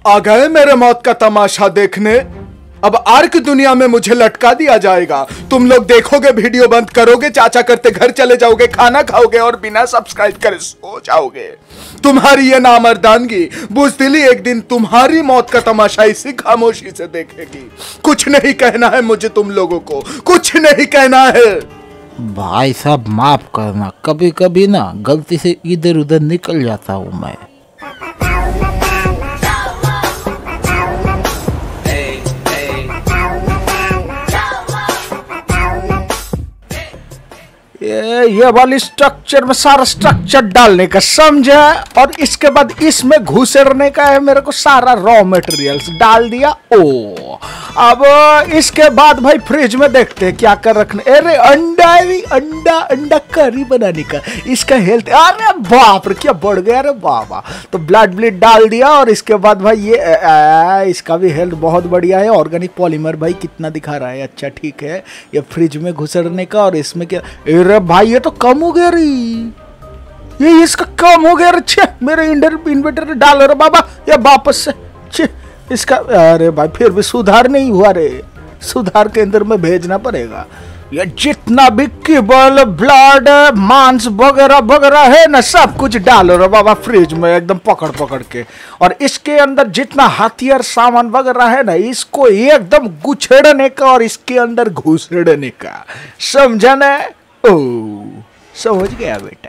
आ गए मेरे मौत का तमाशा देखने। अब आर्क दुनिया में मुझे लटका दिया जाएगा। तुम लोग देखोगे, वीडियो बंद करोगे, चाचा करते घर चले जाओगे, खाना खाओगे और बिना सब्सक्राइब करे सो जाओगे। तुम्हारी ये नामर्दानगी बुज़दिली एक दिन तुम्हारी मौत का तमाशा इसी खामोशी से देखेगी। कुछ नहीं कहना है मुझे तुम लोगों को, कुछ नहीं कहना है। भाई साहब माफ करना, कभी कभी ना गलती से इधर उधर निकल जाता हूँ मैं। ये वाली स्ट्रक्चर में सारा स्ट्रक्चर डालने का समझा, और इसके बाद इसमें घुसेरने का है। मेरे को सारा रॉ मटेरियल्स डाल दिया। ओ अब इसके बाद भाई फ्रिज में देखते हैं क्या कर रखने। अरे अंडा अंडा अंडा करी बनाने का, इसका हेल्थ, अरे बाप रे क्या बढ़ गया। अरे बाबा, तो ब्लड डाल दिया। और इसके बाद भाई ये इसका भी हेल्थ बहुत बढ़िया है। ऑर्गेनिक पॉलीमर भाई कितना दिखा रहा है, अच्छा ठीक है। ये फ्रिज में घुसेरने का, और इसमें क्या, अरे भाई ये तो कम हो गया रे, ये इसका कम हो गया रे। छे मेरे इन्वर्टर डाल रहे बाबा, ये वापस से छे इसका। अरे भाई फिर भी सुधार नहीं हुआ रे, सुधार के अंदर में भेजना पड़ेगा। ये जितना भी केबल ब्लड मांस वगैरह वगैरह है ना, सब कुछ डालो रे बाबा फ्रिज में एकदम पकड़ पकड़ के। और इसके अंदर जितना हथियार सामान वगैरह है ना, इसको एकदम गुछेड़ने का और इसके अंदर घुसेड़ने का, समझा ना? ओ समझ गया बेटा।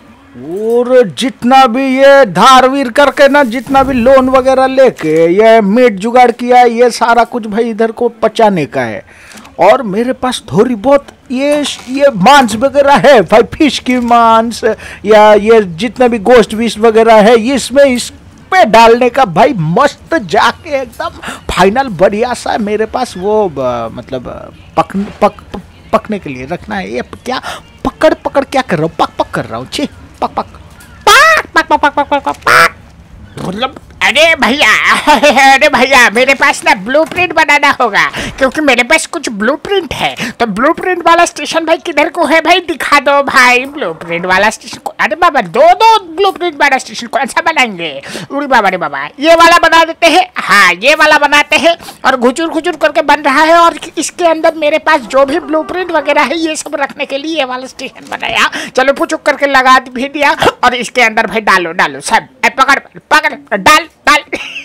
और जितना भी ये धारवीर करके ना, जितना भी लोन वगैरह लेके ये मीट जुगाड़ किया है, ये सारा कुछ भाई इधर को पचाने का है। और मेरे पास थोड़ी बहुत ये मांस वगैरह है भाई, फिश की मांस या ये जितना भी गोश्त विश वगैरह है, इसमें इस पे डालने का भाई। मस्त जाके एकदम फाइनल बढ़िया सा मेरे पास वो मतलब पकने के लिए रखना है। ये क्या पकड़ पकड़ क्या कर रहा हूँ, पक पक कर रहा हूँ, छी पक पक पक पक पक पक पक पक पक। मतलब अरे भैया मेरे पास ना ब्लूप्रिंट बनाना होगा, क्योंकि मेरे पास कुछ ब्लूप्रिंट है। तो ब्लूप्रिंट वाला स्टेशन भाई किधर को है भाई, दिखा दो भाई ब्लूप्रिंट वाला स्टेशन को। अरे बाबा दो ब्लूप्रिंट वाला स्टेशन कौन सा बनाएंगे? उड़ी बाबा रे बाबा, ये वाला बना देते हैं। हाँ ये वाला बनाते हैं, और घुचुर घुचुर करके बन रहा है। और इसके अंदर मेरे पास जो भी ब्लूप्रिंट वगैरह है ये सब रखने के लिए ये वाला स्टेशन बनाया। चलो पुचुक करके लगा भी दिया, और इसके अंदर भाई डालो सब, पकड़ पकड़ डाल डाल।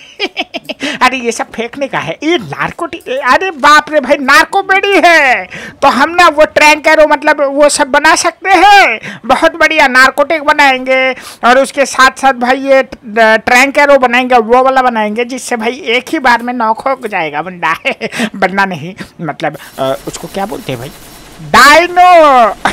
अरे ये सब फेंकने का है, ये नार्कोटिक। अरे बाप रे भाई, नार्कोबेडी है। तो हम ना वो ट्रैंकेरो मतलब वो सब बना सकते हैं, बहुत बढ़िया नार्कोटिक बनाएंगे। और उसके साथ साथ भाई ये ट्रैंकेरो बनाएंगे, वो वाला बनाएंगे जिससे भाई एक ही बार में नॉक हो जाएगा बंदा। बनना नहीं, मतलब उसको क्या बोलते हैं भाई, डायनो।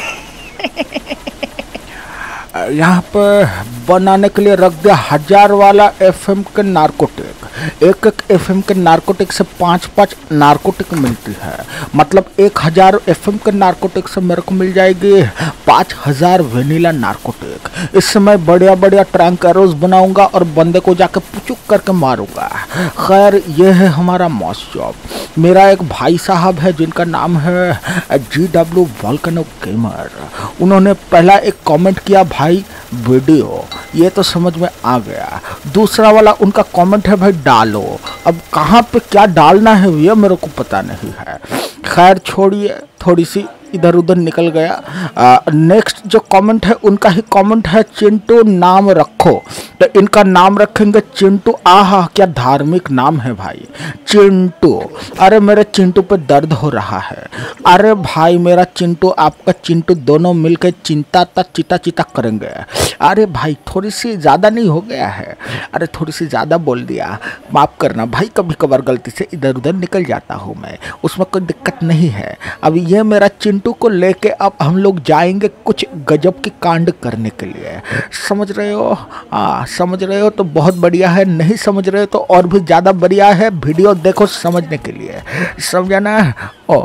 यहाँ पे बनाने के लिए रख दिया 1000 वाला FM के नार्कोटिक। एक FM के नार्कोटिक से 5 नार्कोटिक मिलती है। मतलब 1000 FM के नार्कोटिक से मेरे को मिल जाएगी 5000 वेनिला नार्कोटिक। इससे मैं बढ़िया बढ़िया ट्रैंक एरोज बनाऊंगा और बंदे को जाके पुचुक करके मारूंगा। खैर ये है हमारा मॉस जॉब। मेरा एक भाई साहब है जिनका नाम है GW वोल्केनो गेमर। उन्होंने पहला एक कमेंट किया भाई वीडियो, ये तो समझ में आ गया। दूसरा वाला उनका कमेंट है भाई डालो। अब कहाँ पे क्या डालना है ये मेरे को पता नहीं है। खैर छोड़िए, थोड़ी सी इधर उधर निकल गया। नेक्स्ट जो कमेंट है उनका ही कमेंट है, चिंटू नाम रखो। तो इनका नाम रखेंगे चिंटू। आहा क्या धार्मिक नाम है भाई, चिंटू। अरे मेरे चिंटू पे दर्द हो रहा है। अरे भाई मेरा चिंटू आपका चिंटू दोनों मिलकर चिंता तक चिता करेंगे। अरे भाई थोड़ी सी ज़्यादा नहीं हो गया है? अरे थोड़ी सी ज़्यादा बोल दिया, माफ़ करना भाई। कभी कभार गलती से इधर उधर निकल जाता हूँ मैं, उसमें कोई दिक्कत नहीं है। अब ये मेरा चिंटू को लेके अब हम लोग जाएंगे कुछ गजब की कांड करने के लिए। समझ रहे हो? समझ रहे हो तो बहुत बढ़िया है, नहीं समझ रहे हो तो और भी ज़्यादा बढ़िया है। वीडियो देखो समझने के लिए, समझा ना? ओ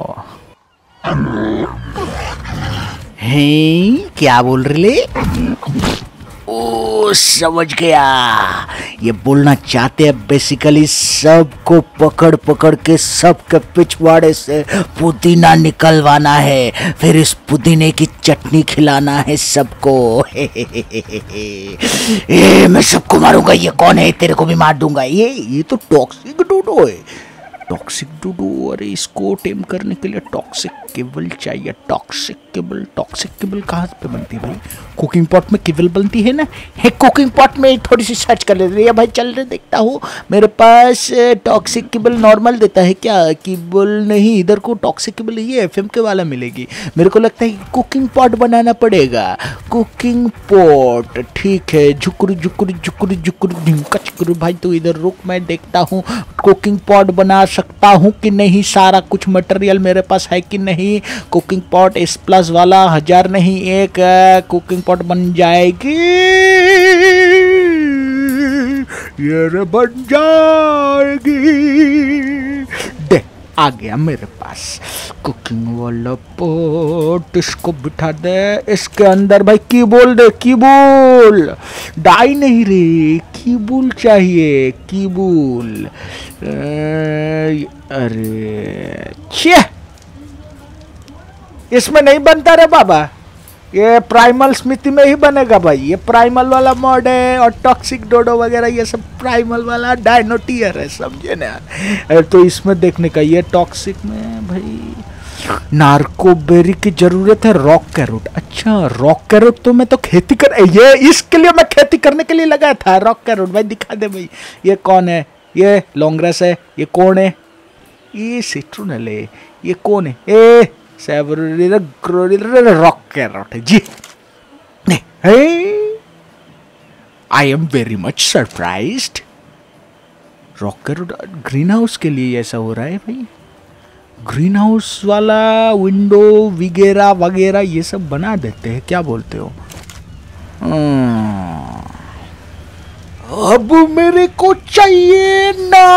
हैं क्या बोल रहे? ओ समझ गया, ये बोलना चाहते हैं बेसिकली सबको पकड़ पकड़ के सबके पिछवाड़े से पुदीना निकलवाना है, फिर इस पुदीने की चटनी खिलाना है सबको। मैं सबको मारूंगा। ये कौन है? तेरे को भी मार दूंगा। ये तो टॉक्सिक डूडो है। टॉक्सिक डूडो, अरे इसको टेम करने के लिए टॉक्सिक केबल चाहिए। टॉक्सिक केबल कहाँ पे बनती है भाई? कुकिंग पॉट में केबल बनती है ना? है कुकिंग पॉट में थोड़ी सी सर्च कर लेते हैं भाई। चल रहे देखता हूँ मेरे पास टॉक्सिक केबल नॉर्मल देता है क्या? केबल नहीं, इधर को टॉक्सिक केबल ये एफएम के वाला मिलेगी। मेरे को लगता है कि कुकिंग पॉट बनाना पड़ेगा। कुकिंग पॉट ठीक है। झुकुर झुकुर झुकुर झुकुर ढिंका झुकुर। भाई तो इधर रुक, मैं देखता हूँ कुकिंग पॉट बना सकता हूँ कि नहीं। सारा कुछ मटेरियल मेरे पास है कि नहीं। कुकिंग पॉट S प्लस वाला 1000 नहीं 1 कुकिंग पॉट बन जाएगी। ये बन जाएगी। दे आ गया मेरे पास कुकिंग वाला पॉट। इसको बिठा दे इसके अंदर। भाई की बोल दे, की बोल। डाई नहीं रे, की बोल चाहिए, की बोल। अरे छे, इसमें नहीं बनता रे बाबा। ये प्राइमल स्मिथी में ही बनेगा भाई। ये प्राइमल वाला मॉड है और टॉक्सिक डोडो वगैरह ये सब प्राइमल वाला डायनो टियर है, समझे ना? तो इसमें देखने का। ये टॉक्सिक में भाई नार्कोबेरी की जरूरत है। रॉक कैरोट, अच्छा रॉक कैरोट तो मैं तो खेती कर, ये इसके लिए मैं खेती करने के लिए लगाया था रॉक कैरोट। भाई दिखा दे भाई, ये कौन है? ये लॉन्ग्रेस है। ये कौन है? ये सिट्रोनल है। ये कौन है? ए रॉक कैरोट है जी। I am very much surprised. Rock carrot greenhouse के लिए ऐसा हो रहा है भाई। ग्रीन हाउस वाला विंडो वगैरह वगैरह ये सब बना देते हैं, क्या बोलते हो? अब मेरे को चाहिए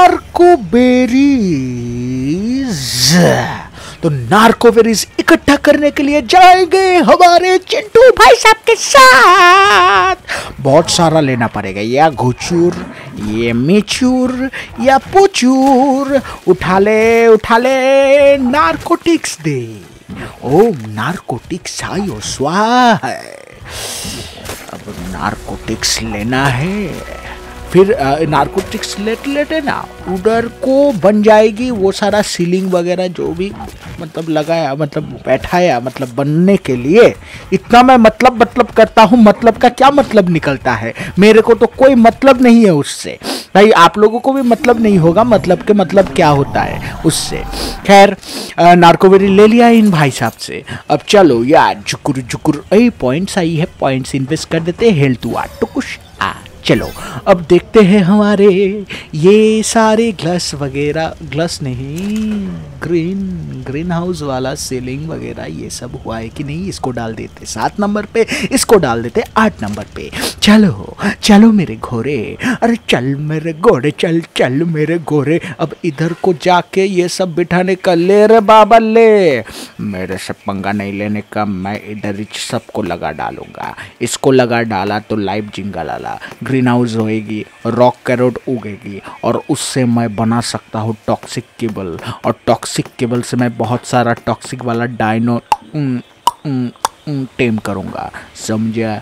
नार्कोबेरीज। तो नार्कोबेरीज इकट्ठा करने के लिए जाएंगे हमारे चिंटू भाई साहब के साथ। बहुत सारा लेना पड़ेगा, या घुचूर, ये मिचूर, या पुचूर। उठा ले नार्कोटिक्स दे। ओ नार्कोटिक्स आयो स्वाहा। अब नार्कोटिक्स लेना है, फिर नार्कोटिक्स लेते ना उधर को बन जाएगी वो सारा सीलिंग वगैरह जो भी मतलब लगाया, मतलब बैठाया, मतलब बनने के लिए। इतना मैं मतलब करता हूँ। मतलब का क्या मतलब निकलता है? मेरे को तो कोई मतलब नहीं है उससे भाई। आप लोगों को भी मतलब नहीं होगा मतलब के मतलब क्या होता है उससे। खैर नार्कोबेरी ले लिया इन भाई साहब से। अब चलो यार झुकुर झुकुर पॉइंट्स आई है, पॉइंट्स इन्वेस्ट कर देते। हेल्थ हुआ तो कुछ चलो अब देखते हैं हमारे ये सारे ग्लास वगैरह, ग्लास नहीं ग्रीन हाउस वाला सीलिंग वगैरह ये सब हुआ है कि नहीं। इसको डाल देते 7 नंबर पे, इसको डाल देते 8 नंबर पे। चलो मेरे घोड़े, अरे चल मेरे घोड़े, चल मेरे घोड़े। अब इधर को जाके ये सब बिठाने का ले रे बाबा ले। मेरे से पंगा नहीं लेने का, मैं इधर सबको लगा डालूंगा। इसको लगा डाला तो लाइव जिंगल आला ग्रीन हाउस होएगी, रॉक कैरोट उगेगी और उससे मैं बना सकता हूँ टॉक्सिक केबल। और टॉक्सिक केबल से मैं बहुत सारा टॉक्सिक वाला डायनो टेम करूँगा, समझा?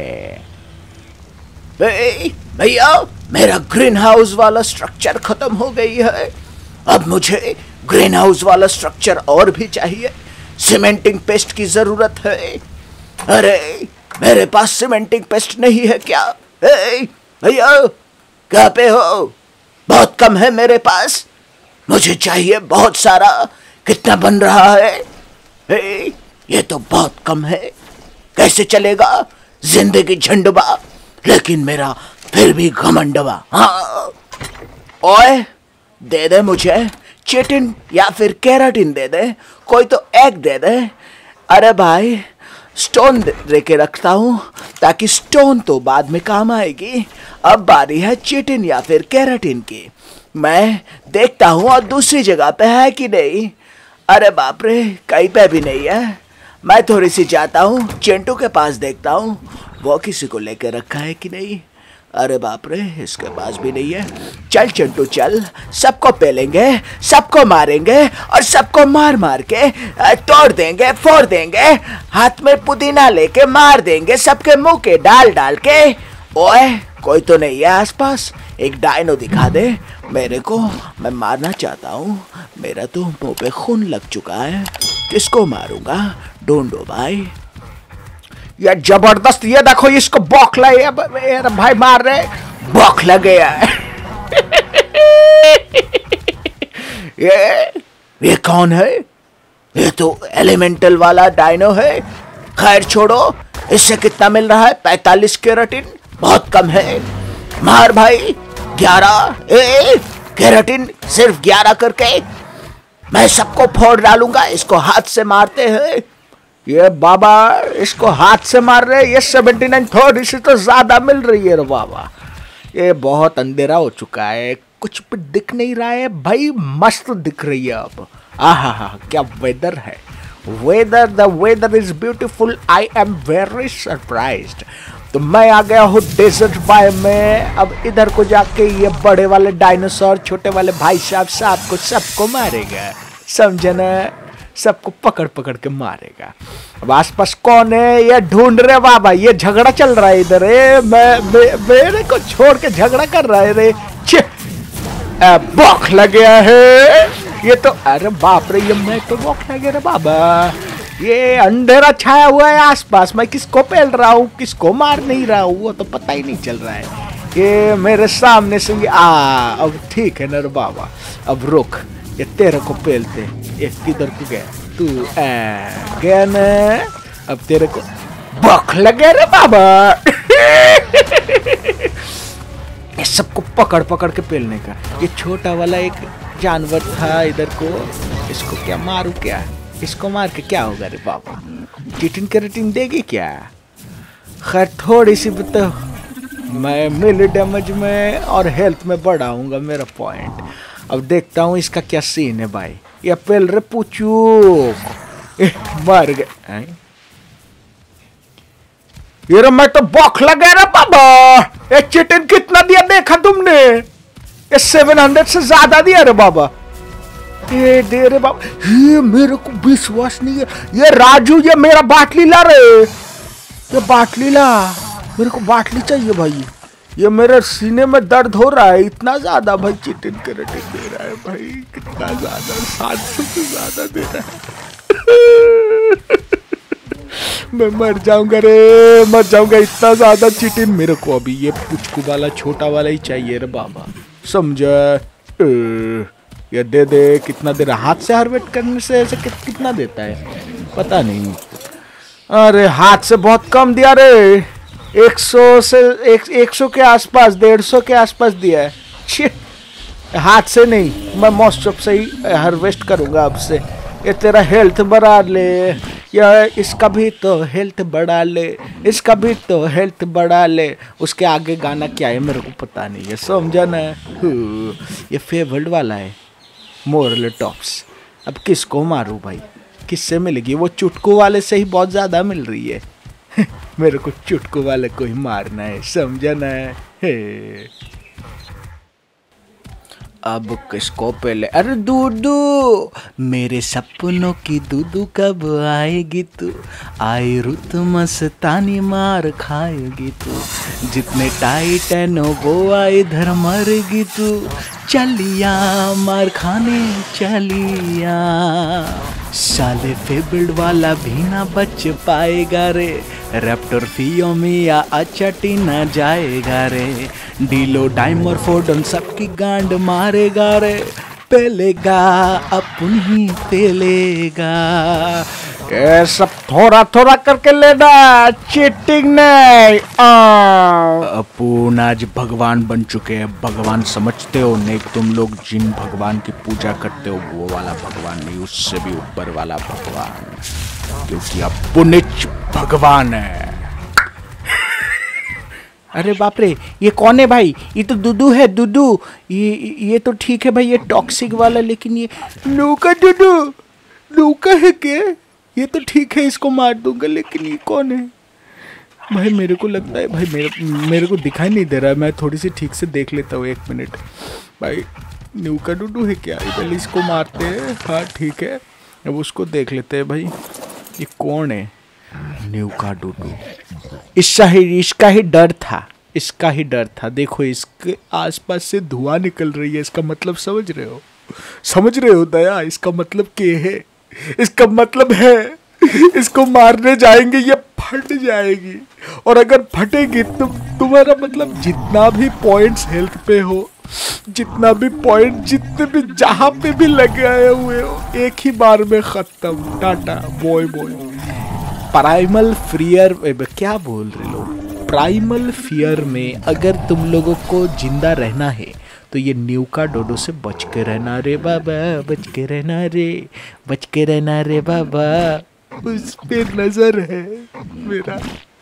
भैया मेरा ग्रीन हाउस वाला स्ट्रक्चर खत्म हो गई है। अब मुझे ग्रीन हाउस वाला स्ट्रक्चर और भी चाहिए। सीमेंटिंग पेस्ट की जरूरत है। अरे मेरे पास सीमेंटिंग पेस्ट नहीं है क्या? भैया कहाँ पे हो? बहुत कम है मेरे पास, मुझे चाहिए बहुत सारा। कितना बन रहा है? ये तो बहुत कम है, कैसे चलेगा? जिंदगी झंडवा लेकिन मेरा फिर भी घमंडवा। हाँ ओए दे दे मुझे चिटिन या फिर केराटिन दे दे, कोई तो एग दे दे। अरे भाई स्टोन दे के रखता हूँ ताकि स्टोन तो बाद में काम आएगी। अब बारी है चिटिन या फिर केराटिन की। मैं देखता हूँ और दूसरी जगह पे है कि नहीं। अरे बाप रे कहीं पे भी नहीं है। मैं थोड़ी सी जाता हूँ चिंटू के पास देखता हूँ। वो किसी को लेकर रखा है कि नहीं? अरे बाप रे, इसके पास भी नहीं है। चल चिंटू चल, सबको पेलेंगे, सबको मारेंगे और सबको मार मार के तोड़ देंगे, फोड़ देंगे, हाथ में पुदीना लेके मार देंगे सबके मुंह के डाल डाल के। ओए कोई तो नहीं है आसपास, एक डायनो दिखा दे मेरे को, मैं मारना चाहता हूँ। मेरा तो मुंह पे खून लग चुका है, किसको मारूंगा? ढूंढो भाई। ये जबरदस्त, ये देखो इसको बौखला, ये भाई मार रहे, बौखला गया। ये कौन है? ये तो एलिमेंटल वाला डायनो है। खैर छोड़ो, इससे कितना मिल रहा है? 45 केराटिन, बहुत कम है। मार भाई, 11 केराटिन, सिर्फ 11 करके मैं सबको फोड़ डालूंगा। इसको हाथ से मारते हैं। ये बाबा इसको हाथ से मार रहे, ये 79 थोड़ी सी तो ज्यादा मिल रही है रे बाबा। ये बहुत अंधेरा हो चुका है, कुछ भी दिख नहीं रहा है भाई। मस्त दिख रही है अब। आहा, क्या वेदर है। The weather is beautiful. I am very surprised. तो मैं आ गया हूँ डेजर्ट बाय में। अब इधर को जाके ये बड़े वाले डायनासोर छोटे वाले भाई साहब को सबको मारेगा, समझे ना? सबको पकड़ पकड़ के मारेगा। अब आसपास कौन है ये ढूंढ रहे बाबा। ये झगड़ा चल रहा है इधर। मेरे को छोड़ के झगड़ा कर रहा है रे। बौख लग गया है ये तो। अरे बाप रे, ये मैं तो बौख लग गया रे बाबा। ये अंधेरा छाया हुआ है आसपास, मैं किसको पेल रहा हूँ किसको मार नहीं रहा हूँ वो तो पता ही नहीं चल रहा है। ये मेरे सामने से अब ठीक है ना रे बाबा। अब रुक, ये तेरे को पेलते। ये किधर को गया तू? गया ना? अब तेरे को बौख लगे रे बाबा। ये सबको पकड़ पकड़ के पेलने का। ये छोटा वाला एक जानवर था इधर को, इसको क्या मारू? क्या इसको मार के क्या होगा रे बाबा? चिटिन केराटिन देगी क्या? खैर थोड़ी सी तो मैं मिली डैमेज में और हेल्थ में बढ़ाऊंगा मेरा पॉइंट। अब देखता हूँ इसका क्या सीन है भाई। ये पेल रे पूछू, मर गए। ये मैं तो बौख लगा रे बाबा। ये चिटिन कितना दिया देखा तुमने? ये 700 से ज्यादा दिया रे बाबा। ये दे रे बाबा, ये मेरे को विश्वास नहीं है। ये राजू, ये मेरा बाटली ला रे। ये बाटली ला, मेरे को बाटली चाहिए भाई। ये मेरे सीने में दर्द हो रहा है इतना ज्यादा भाई। चिटिन केराटिन दे रहा है भाई, कितना ज्यादा, 700 से ज्यादा दे रहा है। मैं मर जाऊंगा रे, मर जाऊंगा। इतना ज्यादा चिटिन मेरे को अभी ये पुचकू वाला छोटा वाला ही चाहिए रे बाबा, समझा? ये दे दे। कितना दे रहा? हाथ से हार्वेस्ट करने से ऐसे कितना देता है पता नहीं। अरे हाथ से बहुत कम दिया रे। 100 से 100 के आसपास, 150 के आसपास दिया है। हाथ से नहीं, मैं मॉस्टअप से ही हार्वेस्ट करूंगा अब से। ये तेरा हेल्थ बढ़ा ले, या इसका भी तो हेल्थ बढ़ा ले, इसका भी तो हेल्थ बढ़ा ले। उसके आगे गाना क्या है मेरे को पता नहीं है, समझा ना? ये फेवरेट वाला है, मोरल टॉप्स। अब किसको मारूं भाई? किससे मिलेगी? वो चुटकू वाले से ही बहुत ज़्यादा मिल रही है। मेरे को चुटकू वाले को ही मारना है, समझा ना? अब किसको पहले? अरे दूधू, मेरे सपनों की दूधू कब आएगी तू? आई रुत मस्तानी मार खाएगी तू। जितने टाइटैनो वो आई इधर मरेगी तू। चलिया मार खाने चलिया। साले फेबल्ड वाला भी ना बच पाएगा रे। रैप्टर फियोमिया अचटी न जाएगा रे। डीलो डाइमर फोडन सबकी गांड मारेगा रे। पेलेगा अपन ही पेलेगा। ये सब थोड़ा थोड़ा करके लेना, चीटिंग नहीं। अपूर्ण आज भगवान बन चुके हैं। भगवान समझते हो नहीं तुम लोग? जिन भगवान की पूजा करते हो वो वाला भगवान नहीं, उससे भी ऊपर वाला भगवान, क्योंकि अपूर्ण भगवान है। अरे बाप रे, ये कौन है भाई? ये तो दुदू है, दुदू। ये तो ठीक है भाई, ये टॉक्सिक वाला। लेकिन ये लूका, दुदू लूका है क्या? ये तो ठीक है, इसको मार दूंगा। लेकिन ये कौन है? भाई मेरे को लगता है भाई मेरे को दिखाई नहीं दे रहा है, मैं थोड़ी सी ठीक से देख लेता हूँ 1 मिनट। भाई न्यू का डूडू है क्या? पहले इसको मारते हैं, हाँ ठीक है, अब उसको देख लेते हैं। भाई ये कौन है? न्यू का डूडू। इसका ही डर था, इसका ही डर था। देखो इसके आसपास से धुआं निकल रही है, इसका मतलब समझ रहे हो? समझ रहे हो दया? इसका मतलब क्या है? इसका मतलब है इसको मारने जाएंगे ये फट जाएगी, और अगर फटेगी तो तुम्हारा मतलब जितना भी पॉइंट्स हेल्थ पे हो, जितना भी पॉइंट जितने भी जहां पे भी लगाए हुए हो, एक ही बार में खत्म, tata bye bye. Primal fear, क्या बोल रहे लोग? प्राइमल फियर में अगर तुम लोगों को जिंदा रहना है तो ये न्यू का डोडो से बच के रहना रे बाबा, बच के रहना रे, बच के रहना रे बाबा। उस पे नजर है मेरा।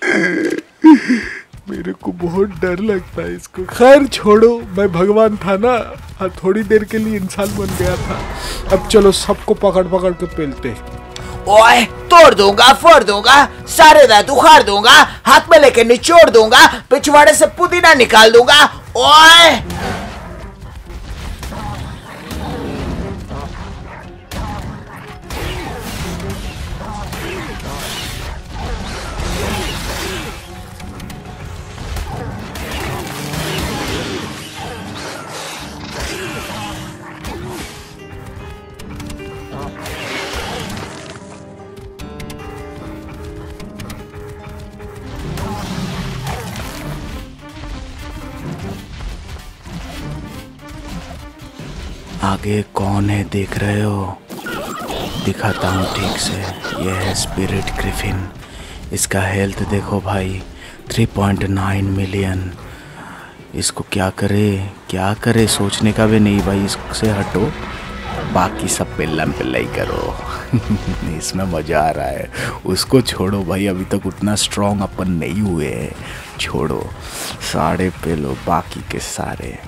मेरे को बहुत डर लगता है इसको। खैर छोड़ो, मैं भगवान था ना, हाँ थोड़ी देर के लिए इंसान बन गया था। अब चलो सबको पकड़ पकड़ के पेलते। ओए तोड़ दूंगा, फोड़ दूंगा, सारे दांत उखाड़ दूंगा, हाथ में लेके निचोड़ दूंगा, पिछवाड़े से पुदीना निकाल दूंगा। ओए आगे कौन है देख रहे हो? दिखाता हूँ ठीक से। यह है स्पिरिट ग्रिफिन। इसका हेल्थ देखो भाई, 3.9 मिलियन। इसको क्या करे सोचने का भी नहीं भाई। इससे हटो, बाकी सब पिल्लम पिल्ला ही करो। इसमें मज़ा आ रहा है। उसको छोड़ो भाई, अभी तक उतना स्ट्रॉन्ग अपन नहीं हुए हैं। छोड़ो, सारे पे लो बाकी के सारे।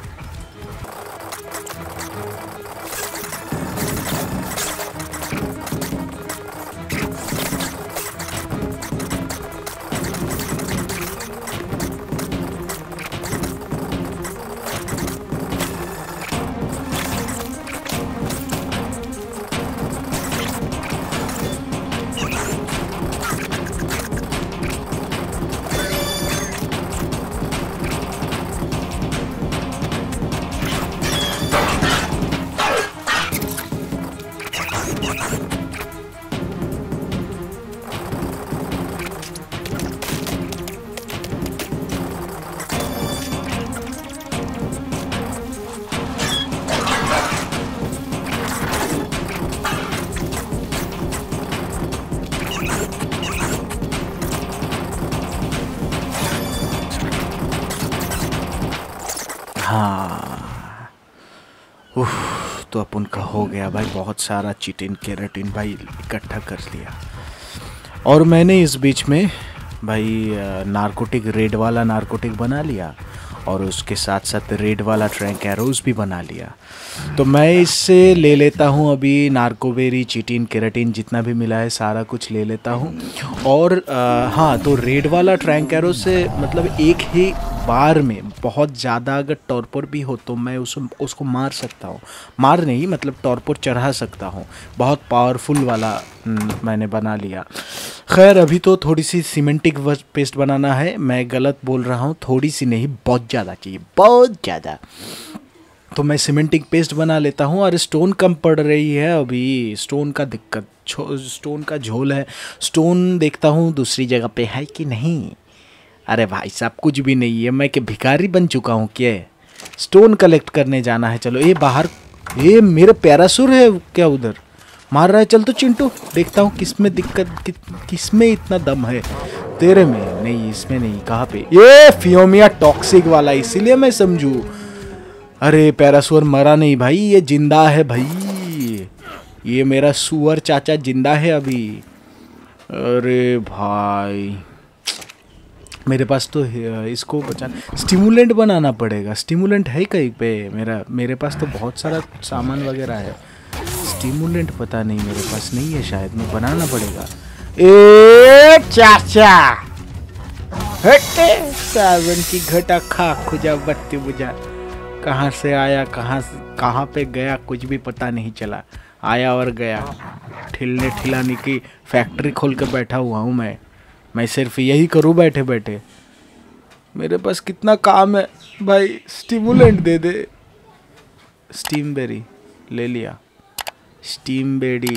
हाँ, तो अपन का हो गया भाई। बहुत सारा चिटिन केराटिन भाई इकट्ठा कर लिया। और मैंने इस बीच में भाई नारकोटिक, रेड वाला नारकोटिक बना लिया, और उसके साथ साथ रेड वाला ट्रैंक एरोज भी बना लिया। तो मैं इससे ले लेता हूँ अभी नार्कोबेरी, चिटिन, केराटिन जितना भी मिला है सारा कुछ ले लेता हूँ। और हाँ, तो रेड वाला ट्रैंक एरोज से मतलब एक ही बार में बहुत ज़्यादा अगर टॉर्पोर भी हो तो मैं उसको मार सकता हूँ। मार नहीं, मतलब टॉर्पोर चढ़ा सकता हूँ। बहुत पावरफुल वाला मैंने बना लिया। खैर अभी तो थोड़ी सी सीमेंटिक पेस्ट बनाना है। मैं गलत बोल रहा हूँ, थोड़ी सी नहीं, बहुत ज़्यादा चाहिए, बहुत ज़्यादा। तो मैं सीमेंटिक पेस्ट बना लेता हूँ। और स्टोन कम पड़ रही है अभी, स्टोन का दिक्कत, स्टोन का झोल है। स्टोन देखता हूँ दूसरी जगह पे है कि नहीं। अरे भाई साहब कुछ भी नहीं है, मैं क्या भिखारी बन चुका हूँ क्या? स्टोन कलेक्ट करने जाना है। चलो ये बाहर, ये मेरा पैरासुर है क्या उधर मार रहा है? चल तो चिंटू देखता हूँ किसमें दिक्कत, किसमें इतना दम है। तेरे में नहीं, इसमें नहीं। कहाँ पे? ये फियोमिया टॉक्सिक वाला, इसीलिए मैं समझू। अरे पैरासुर मरा नहीं भाई, ये जिंदा है भाई। ये मेरा सुअर चाचा जिंदा है अभी। अरे भाई मेरे पास तो इसको बचाना, स्टिमुलेंट बनाना पड़ेगा। स्टिमुलेंट है कहीं पे? मेरे पास तो बहुत सारा सामान वगैरह है। स्टिमुलेंट पता नहीं, मेरे पास नहीं है शायद, मैं बनाना पड़ेगा। ए चाचा, हटे सावन की घटा खा खुजा बत्ती बुझा। कहाँ से आया कहाँ पे गया कुछ भी पता नहीं चला। आया और गया। ठिलने ठिलाने की फैक्ट्री खोल के बैठा हुआ हूँ मैं सिर्फ यही करूँ बैठे बैठे। मेरे पास कितना काम है भाई। स्टिमुलेंट दे दे। स्टीम बेरी ले लिया। स्टीम बेरी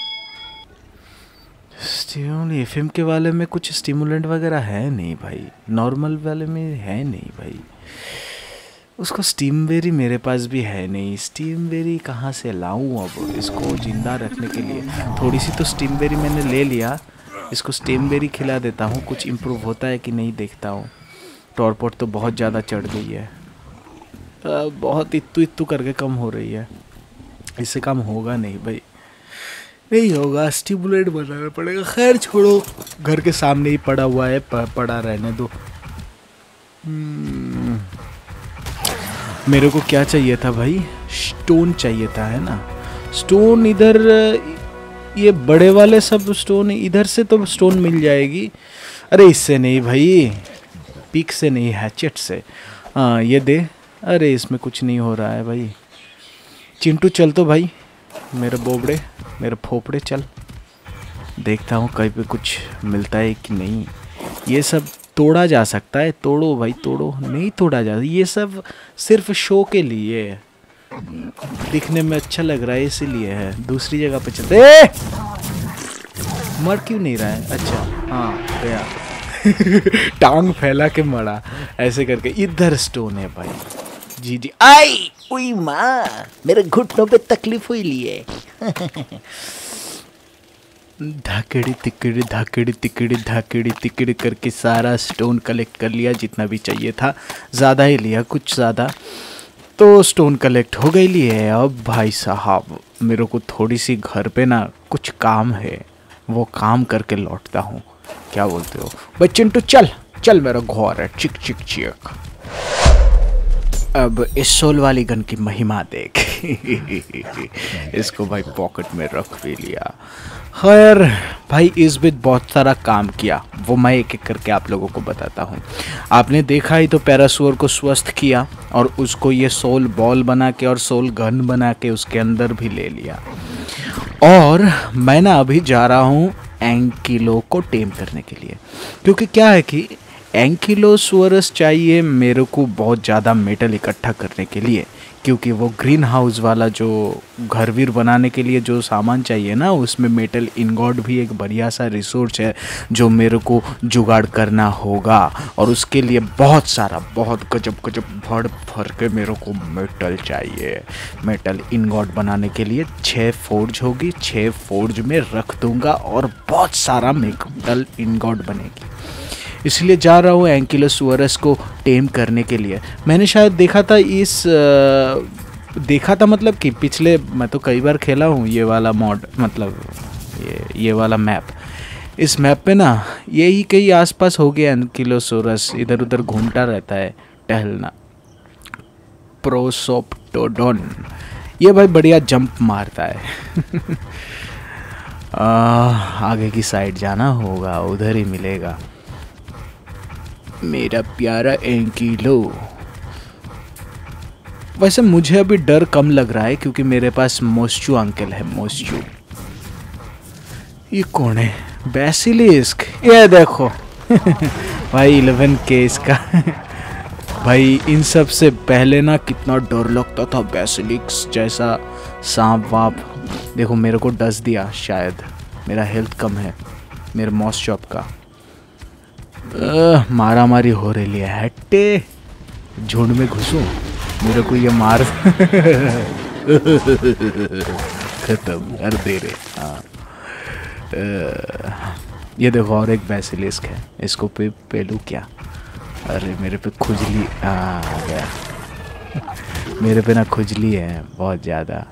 एफएम के वाले में कुछ स्टिमुलेंट वगैरह है नहीं भाई। नॉर्मल वाले में है नहीं भाई। उसको स्टीम बेरी मेरे पास भी है नहीं। स्टीम बेरी कहाँ से लाऊं अब इसको जिंदा रखने के लिए। थोड़ी सी तो स्टीम बेरी मैंने ले लिया। इसको स्टीम बेरी खिला देता हूँ। कुछ इम्प्रूव होता है कि नहीं देखता हूँ। टॉरपोट तो बहुत ज़्यादा चढ़ गई है। बहुत इत्तू करके कम हो रही है। इससे कम होगा नहीं भाई। नहीं होगा। स्टिमुलेट बनाना पड़ेगा। खैर छोड़ो। घर के सामने ही पड़ा हुआ है। पड़ा रहने दो। मेरे को क्या चाहिए था भाई। स्टोन चाहिए था है ना। स्टोन इधर ये बड़े वाले सब स्टोन इधर से तो स्टोन मिल जाएगी। अरे इससे नहीं भाई। पीक से नहीं हैचेट से। हाँ ये दे। अरे इसमें कुछ नहीं हो रहा है भाई। चिंटू चल तो भाई। मेरे बोबड़े मेरे फोपड़े चल। देखता हूँ कहीं पे कुछ मिलता है कि नहीं। ये सब तोड़ा जा सकता है। तोड़ो भाई तोड़ो। नहीं तोड़ा जा। ये सब सिर्फ शो के लिए है। दिखने में अच्छा लग रहा है इसीलिए है। दूसरी जगह पे चलते। मर क्यों नहीं रहा है। अच्छा हाँ गया। टांग फैला के मरा ऐसे करके। इधर स्टोन है भाई। जी जी। आई उई माँ मेरे घुटनों पे तकलीफ हुई लिए। धाकड़ी तिकड़ी करके सारा स्टोन कलेक्ट कर लिया। जितना भी चाहिए था। ज़्यादा ही लिया कुछ ज़्यादा। तो स्टोन कलेक्ट हो गई लिए। अब भाई साहब मेरे को थोड़ी सी घर पे ना कुछ काम है। वो काम करके लौटता हूँ। क्या बोलते हो भाई चिंटू। चल मेरा घर है। चिक चिक चिक। अब इस सोल वाली गन की महिमा देख। इसको भाई पॉकेट में रख भी लिया। खैर भाई इस बीच बहुत सारा काम किया। वो मैं एक एक करके आप लोगों को बताता हूँ। आपने देखा ही तो पैरासूअर को स्वस्थ किया और उसको ये सोल बॉल बना के और सोल गन बना के उसके अंदर भी ले लिया। और मैं ना अभी जा रहा हूँ एंकिलो को टेम करने के लिए। क्योंकि क्या है कि एंकिलोसोरस चाहिए मेरे को बहुत ज़्यादा मेटल इकट्ठा करने के लिए। क्योंकि वो ग्रीन हाउस वाला जो घर वीर बनाने के लिए जो सामान चाहिए ना उसमें मेटल इनगॉट भी एक बढ़िया सा रिसोर्स है जो मेरे को जुगाड़ करना होगा। और उसके लिए बहुत गजब भर के मेरे को मेटल चाहिए। मेटल इनगॉट बनाने के लिए 6 फोर्ज होगी। 6 फोर्ज में रख दूंगा और बहुत सारा मेटल इनगॉट बनेगी। इसलिए जा रहा हूँ एंकिलोसोरस को टेम करने के लिए। मैंने शायद देखा था मतलब कि पिछले मैं तो कई बार खेला हूँ ये वाला मॉड मतलब ये वाला मैप। इस मैप पे ना यही कहीं आसपास हो गया एंकिलोसोरस। इधर उधर घूमता रहता है टहलना। प्रोसोप्टोडोन ये भाई बढ़िया जंप मारता है। आगे की साइड जाना होगा। उधर ही मिलेगा मेरा प्यारा एंकिलो। वैसे मुझे अभी डर कम लग रहा है क्योंकि मेरे पास मोस्चू अंकल है। मोस्चू ये कौन है। बेसिलिस्क ये देखो। भाई 11K इसका। भाई इन सब से पहले ना कितना डर लगता था बेसिलिस्क जैसा सांप वाप। देखो मेरे को डस दिया शायद। मेरा हेल्थ कम है मेरे मॉस्चॉप का। मारा मारी हो रही है। हट्टे झुंड में घुसूं मेरे को ये मार। खत्म कर दे रहे। हाँ ये देखो और एक बेसिलिस्क है। इसको पेलू क्या। अरे मेरे पे खुजली आ गया। मेरे पे ना खुजली है बहुत ज़्यादा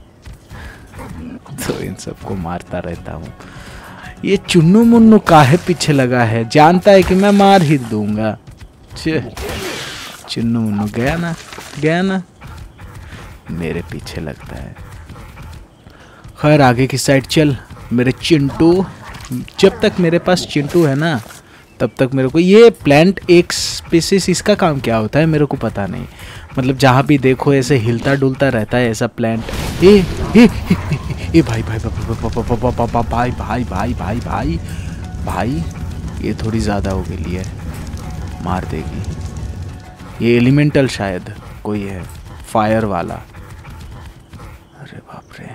तो इन सबको मारता रहता हूँ। ये चुन्नू मुन्नू काहे पीछे लगा है। जानता है कि मैं मार ही दूंगा। चुन्नू मुन्नू गया ना मेरे पीछे लगता है। खैर आगे की साइड चल मेरे चिंटू। जब तक मेरे पास चिंटू है ना तब तक मेरे को ये प्लांट एक स्पीसीज, इसका काम क्या होता है मेरे को पता नहीं। मतलब जहाँ भी देखो ऐसे हिलता डुलता रहता है ऐसा प्लांट। ए भाई भाई भाई भाई भाई भाई भाई भाई, ये थोड़ी ज़्यादा हो गई है, मार देगी। ये एलिमेंटल शायद कोई है, फायर वाला। अरे बाप रे,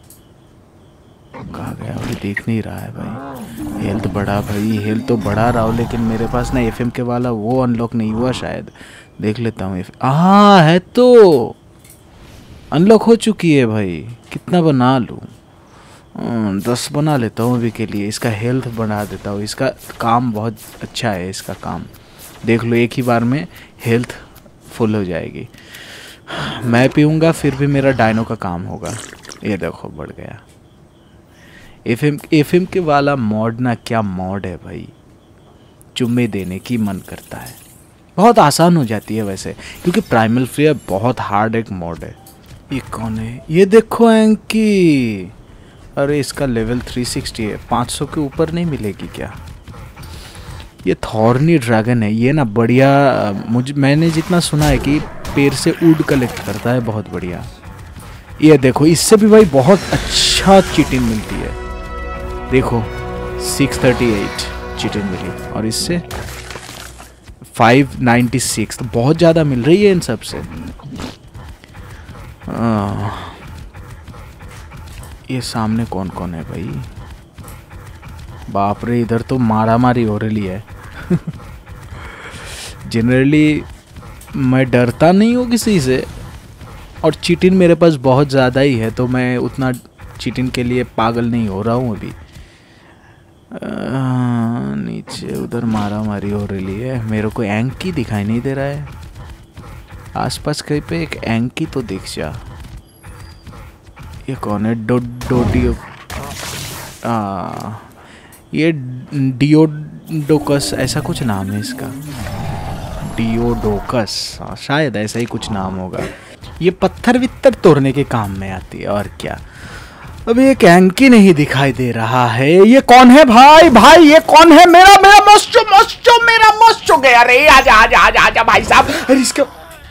कहाँ गया? अभी देख नहीं रहा है भाई। हेल्थ बढ़ा भाई, हेल्थ तो बढ़ा रहा हूँ, लेकिन मेरे पास ना एफएम के वाला वो अनलॉक नहीं हुआ शायद। देख लेता हूँ। हाँ है तो अनलॉक हो चुकी है भाई। कितना बना लूँ? 10 बना लेता हूँ अभी के लिए। इसका हेल्थ बढ़ा देता हूँ। इसका काम बहुत अच्छा है, इसका काम देख लो, एक ही बार में हेल्थ फुल हो जाएगी। मैं पीऊँगा फिर भी मेरा डायनो का काम होगा। ये देखो बढ़ गया। एफएम के वाला मॉड ना, क्या मॉड है भाई, चुम्मे देने की मन करता है। बहुत आसान हो जाती है वैसे, क्योंकि प्राइमल फियर बहुत हार्ड एक मॉड है। ये कौन है? ये देखो एंकी। अरे इसका लेवल 360 है, 500 के ऊपर नहीं मिलेगी क्या? ये थॉर्नी ड्रैगन है ये ना, बढ़िया। मैंने जितना सुना है कि पेड़ से वुड कलेक्ट करता है, बहुत बढ़िया। ये देखो, इससे भी भाई बहुत अच्छा चीटिंग मिलती है। देखो 638 चीटिंग मिली, और इससे 596, तो बहुत ज़्यादा मिल रही है इन सब से। ये सामने कौन कौन है भाई? बाप रे, इधर तो मारा मारी हो रही है। जनरली मैं डरता नहीं हूँ किसी से, और चीटिंग मेरे पास बहुत ज़्यादा ही है, तो मैं उतना चीटिंग के लिए पागल नहीं हो रहा हूँ अभी। नीचे उधर मारा मारी हो रही है। मेरे को एंकी दिखाई नहीं दे रहा है। आसपास कहीं पे एक एंकी तो दिख जा। ये कौन है? डोडियो, ये डियोडोकस ऐसा कुछ नाम है इसका। डियोडोकस, शायद ऐसा ही कुछ नाम होगा। ये पत्थर वित्तर तोड़ने के काम में आती है, और क्या। अभी एक एंकी नहीं दिखाई दे रहा है। ये कौन है भाई? भाई ये कौन है? मेरा मोस्चो गया रे। आजा आजा आजा आजा भाई साहब। अरे इसका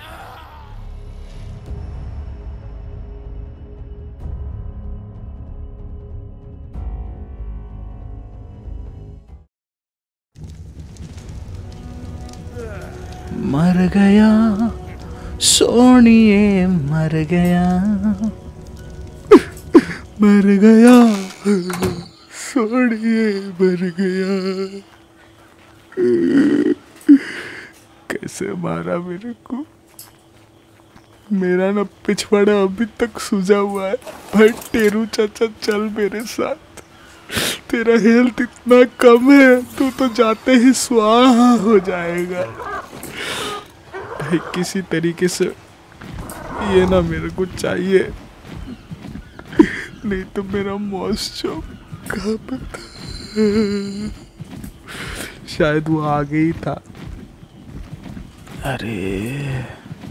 मर गया सोनिए, मर गया, मर गया सोनिए, मर गया। कैसे मारा मेरे को? मेरा ना पिछवाड़ा अभी तक सूजा हुआ है। भाई टेरू चाचा चल मेरे साथ, तेरा हेल्थ इतना कम है, तू तो जाते ही स्वाहा हो जाएगा। भाई किसी तरीके से ये ना मेरे को चाहिए, नहीं तो मेरा मोस्चो कहाँ पे था? शायद वो आगे ही था। अरे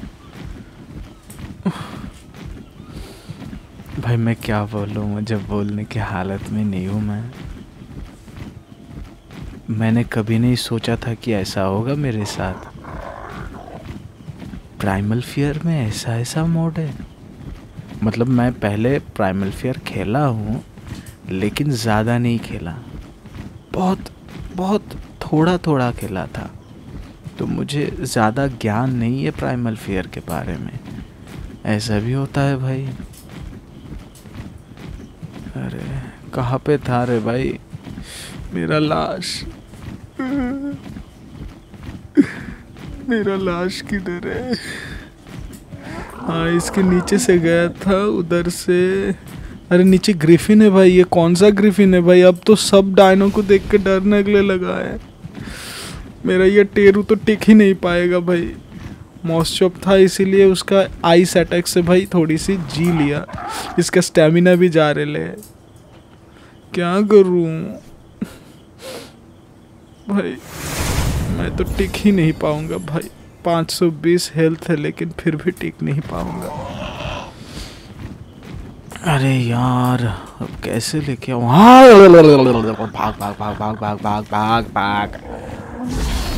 भाई मैं क्या बोलूँ, मुझे बोलने की हालत में नहीं हूँ मैं। मैंने कभी नहीं सोचा था कि ऐसा होगा मेरे साथ। प्राइमल फियर में ऐसा मोड है। मतलब मैं पहले प्राइमल फियर खेला हूँ, लेकिन ज़्यादा नहीं खेला, बहुत थोड़ा खेला था, तो मुझे ज़्यादा ज्ञान नहीं है प्राइमल फियर के बारे में। ऐसा भी होता है भाई। अरे कहाँ पे था रे भाई मेरा लाश? मेरा लाश किधर है? हाँ इसके नीचे से गया था, उधर से। अरे नीचे ग्रिफिन है भाई। ये कौन सा ग्रिफिन है भाई? अब तो सब डायनो को देख के डरने के लिए लगा है। मेरा ये टेरू तो टिक ही नहीं पाएगा भाई। मॉस्चॉप था इसीलिए उसका आइस अटैक से भाई थोड़ी सी जी लिया। इसका स्टेमिना भी जा रहे ले। क्या करूं भाई? मैं तो टिक ही नहीं पाऊंगा भाई। 520 हेल्थ है, लेकिन फिर भी टिक नहीं पाऊंगा। अरे यार अब कैसे लेके आऊं? भाग भाग भाग भाग भाग भाग भाग भाग भाग।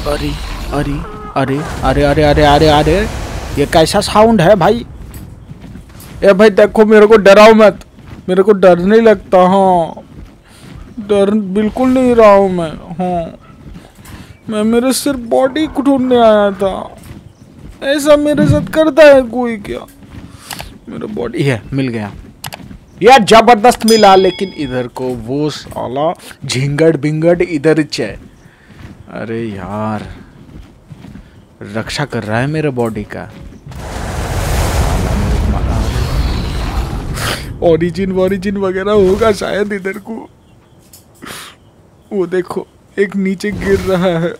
अरे अरे अरे अरे अरे अरे अरे अरे, ये कैसा साउंड है भाई? ए भाई देखो, मेरे को डराओ मत, मेरे को डर नहीं लगता। हाँ, डर बिल्कुल नहीं रहा हूँ मैं। हाँ, मैं मेरे सिर्फ बॉडी को ढूंढने आया था। ऐसा मेरे साथ करता है कोई क्या? मेरा बॉडी है, मिल गया यार, जबरदस्त मिला। लेकिन इधर को वो साला झिंगड़ बिंगड़ इधर है। अरे यार, रक्षा कर रहा है मेरे बॉडी का। ओरिजिन वगैरह होगा शायद इधर को। वो देखो, एक नीचे गिर रहा है।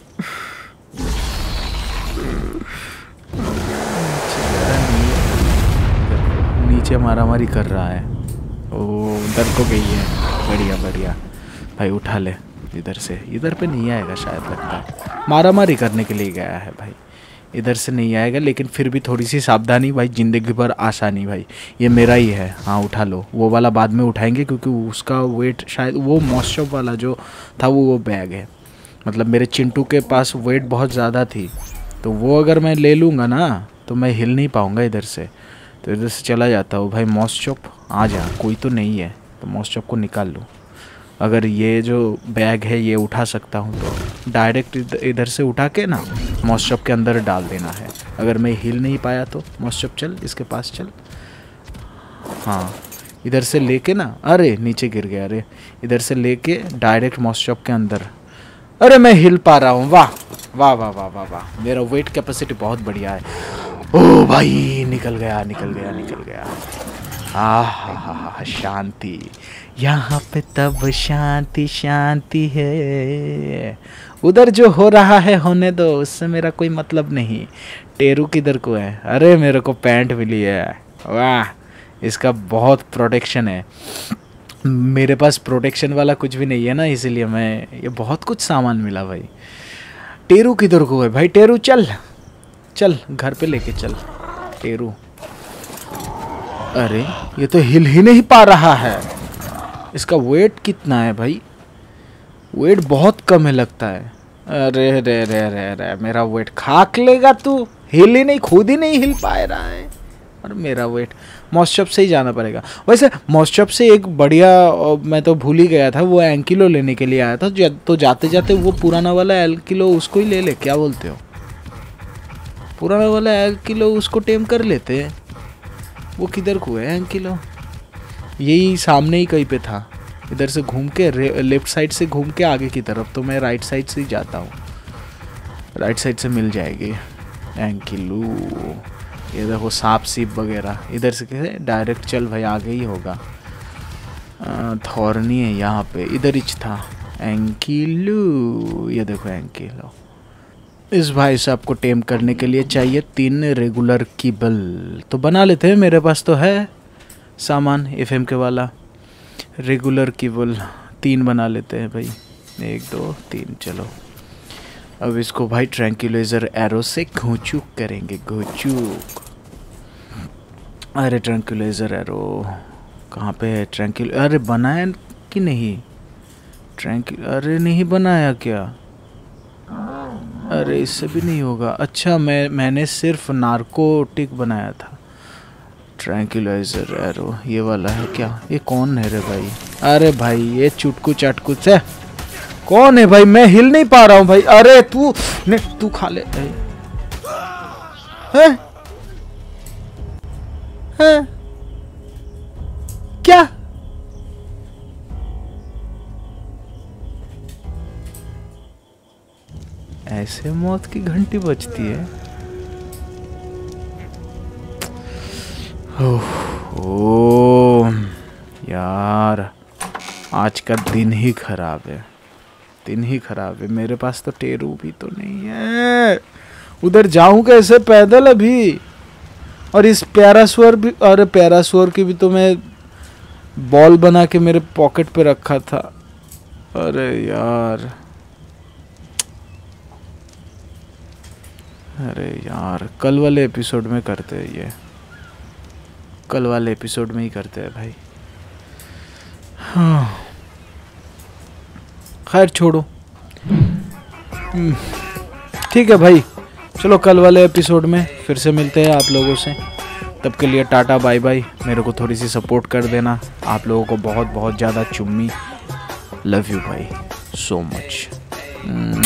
नीचे मारामारी कर रहा है। ओ, उधर को गई है। बढ़िया बढ़िया भाई, उठा ले इधर से। इधर पे नहीं आएगा शायद, लगता है मारामारी करने के लिए गया है भाई। इधर से नहीं आएगा, लेकिन फिर भी थोड़ी सी सावधानी भाई, जिंदगी भर आसानी भाई। ये मेरा ही है। हाँ, उठा लो। वो वाला बाद में उठाएंगे, क्योंकि उसका वेट शायद, वो मॉस्चर वाला जो था वो बैग है। मतलब मेरे चिंटू के पास वेट बहुत ज़्यादा थी, तो वो अगर मैं ले लूँगा ना तो मैं हिल नहीं पाऊँगा इधर से। तो इधर से चला जाता हूँ भाई। मॉस्चर आ जा, कोई तो नहीं है, तो मॉस्चर को निकाल लूँ। अगर ये जो बैग है ये उठा सकता हूँ तो डायरेक्ट इधर से उठा के ना मॉस्चर के अंदर डाल देना है। अगर मैं हिल नहीं पाया तो मॉस्चर चल, इसके पास चल। हाँ, इधर से लेके ना, अरे नीचे गिर गया। अरे इधर से लेके डायरेक्ट मॉस्चर के अंदर। अरे मैं हिल पा रहा हूँ। वाह वाह वाह वाह वाह वाह, मेरा वेट कैपेसिटी बहुत बढ़िया है। ओ भाई, निकल गया निकल गया निकल गया। आहा, शांति। यहाँ पे तब शांति शांति है। उधर जो हो रहा है होने दो, उससे मेरा कोई मतलब नहीं। टेरू किधर को है? अरे मेरे को पैंट मिली है। वाह, इसका बहुत प्रोटेक्शन है। मेरे पास प्रोटेक्शन वाला कुछ भी नहीं है ना, इसीलिए मैं, ये बहुत कुछ सामान मिला भाई। टेरू किधर को है भाई? टेरू चल चल, घर पे लेके चल टेरू। अरे ये तो हिल ही नहीं पा रहा है। इसका वेट कितना है भाई? वेट बहुत कम है लगता है। अरे रे रे रे रे, मेरा वेट खाक लेगा तू। हिल ही नहीं, खुद ही नहीं हिल पा रहा है। और मेरा वेट, मॉस्चर से ही जाना पड़ेगा। वैसे मॉस्चर से एक बढ़िया, मैं तो भूल ही गया था, वो एंकिलो लेने के लिए आया था। तो जाते जाते वो पुराना वाला एंकिलो उसको ही ले ले, क्या बोलते हो? पुराना वाला एंकिलो उसको टेम कर लेते हैं। वो किधर को है एंकिलो? यही सामने ही कहीं पे था। इधर से घूम के, लेफ्ट साइड से घूम के आगे की तरफ। तो मैं राइट साइड से ही जाता हूँ, राइट साइड से मिल जाएगी एंकिलो। ये देखो सांप सीप वगैरह। इधर से कैसे डायरेक्ट चल भाई, आगे ही होगा। थॉर्नी है यहाँ पे, इधर ही था एंकिलो। ये देखो एंकिलो। इस भाई साहब को टेम करने के लिए चाहिए 3 रेगुलर कीबल। तो बना लेते हैं, मेरे पास तो है सामान एफएम के वाला। रेगुलर कीबल 3 बना लेते हैं भाई। 1 2 3, चलो। अब इसको भाई ट्रैंक्यूलाइजर एरो से घूचूक करेंगे, घूचूक। अरे ट्रैंक्यूलाइजर एरो कहाँ पे है? अरे बनाया कि नहीं? अरे नहीं बनाया क्या? अरे इससे भी नहीं होगा। अच्छा, मैंने सिर्फ नार्कोटिक बनाया था। ट्रैंक्यूलाइजर एरो ये वाला है क्या? ये कौन है रे भाई? अरे भाई ये चुटकू चाटकू से कौन है भाई? मैं हिल नहीं पा रहा हूँ भाई। अरे तू खा ले। है? है? क्या? ऐसे मौत की घंटी बजती है? ओह यार, आज का दिन ही खराब है, दिन ही खराब है। मेरे पास तो टेरू भी तो नहीं है। उधर जाऊं कैसे पैदल अभी? और इस पैरासुअर भी, अरे पैरासुअर की भी तो मैं बॉल बना के मेरे पॉकेट पे रखा था। अरे यार, अरे यार, कल वाले एपिसोड में करते हैं ये, कल वाले एपिसोड में ही करते हैं भाई। हाँ खैर छोड़ो। ठीक है भाई, चलो कल वाले एपिसोड में फिर से मिलते हैं आप लोगों से। तब के लिए टाटा बाय बाय। मेरे को थोड़ी सी सपोर्ट कर देना, आप लोगों को बहुत बहुत ज़्यादा चुम्मी। लव यू भाई, सो मच।